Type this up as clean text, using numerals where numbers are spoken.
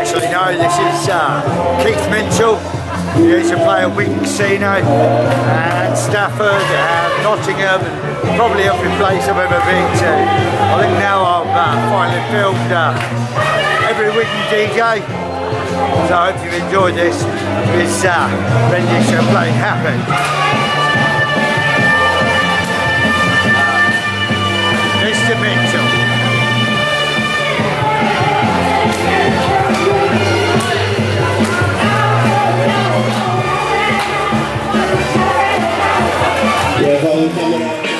actually know, this is Keith Minshall. He used to play at Wigan Casino and Stafford and Nottingham and probably every place I've ever been to. I think now I've finally filmed every Wigan DJ. So I hope you've enjoyed this rendition of playing Happy. Mr. Minshall. Yeah,